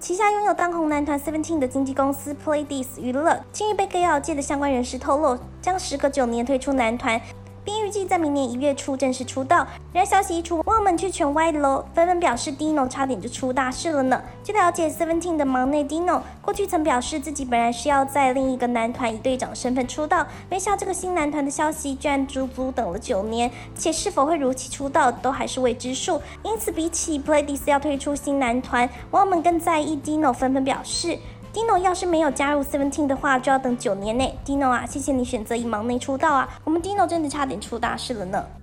旗下拥有当红男团 Seventeen 的经纪公司 Pledis 娱乐，近日被歌谣界的相关人士透露，将时隔9年退出男团，并预计在明年1月初正式出道。然而消息一出，网友们却全歪喽，纷纷表示 Dino 差点就出大事了呢。据了解 ，Seventeen 的忙内 Dino 过去曾表示自己本来是要在另一个男团以队长身份出道，没想到这个新男团的消息居然足足等了9年，且是否会如期出道都还是未知数。因此，比起 Pledis 要退出新男团，网友们更在意 Dino， 纷纷表示。Dino 要是没有加入 Seventeen 的话，就要等9年内。Dino 啊，谢谢你选择以忙内出道啊，我们 Dino 真的差点出大事了呢。